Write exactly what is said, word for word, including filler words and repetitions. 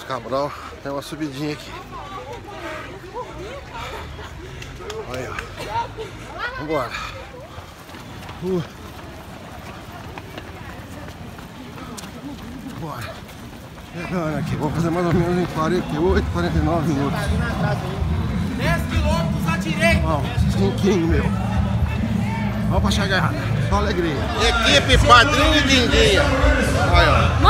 Cabral tem uma subidinha aqui. Aí, ó. Vambora. Uh. Bora. Chegando aqui. Vou fazer mais ou menos em quarenta e oito, quarenta e nove minutos. dez quilômetros à direita. Ó, cinquinho, meu. Vamos pra chegar. Só alegria. Equipe Padrinho e Dinguinha. Aí, ó.